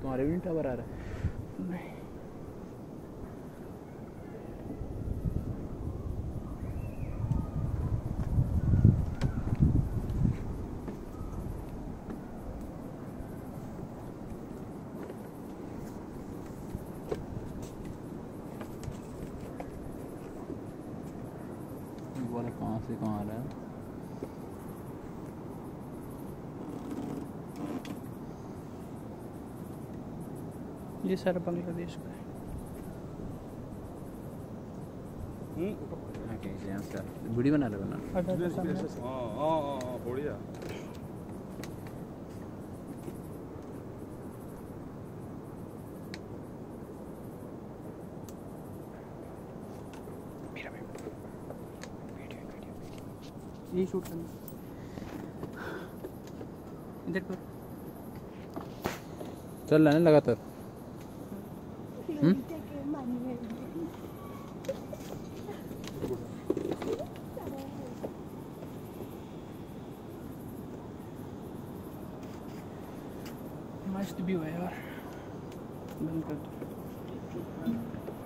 तुम्हारे भी नहीं टावर आ रहा है? नहीं। बोला कहाँ से कहाँ आ रहा है? ये सारा बांग्लादेश का है। वीडियो बना रहे बना बढ़िया। यही शूट करना इधर पर चल रहा है ना लगातार। मस्त भी हुआ यार। बंद कर दो।